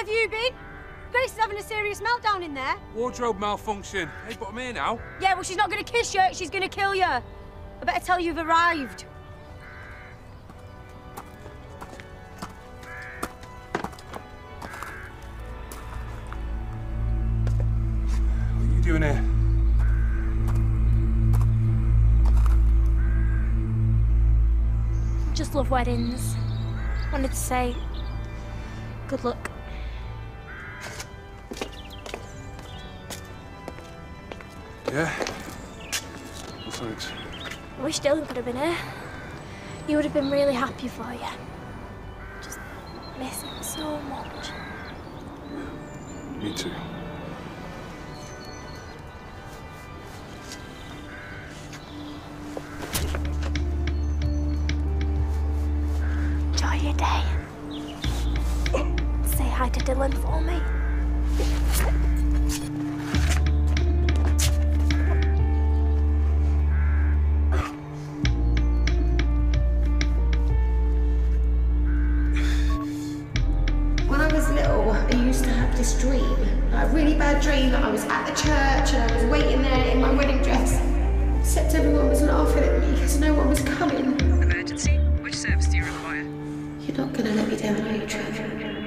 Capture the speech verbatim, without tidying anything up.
have you been? Grace is having a serious meltdown in there. Wardrobe malfunction. Hey, but I'm here now. Yeah, well, she's not going to kiss you. She's going to kill you. I better tell you you've arrived. What are you doing here? Just love weddings. Wanted to say good luck. Yeah? Well, thanks. I wish Dylan could have been here. He would have been really happy for you. Just miss him so much. Me too. Enjoy your day. Say hi to Dylan for me. This dream, like a really bad dream that I was at the church and I was waiting there in my wedding dress, except everyone was laughing at me because no one was coming. Emergency? Which service do you require? You're not going to let me down, are you, Trevor?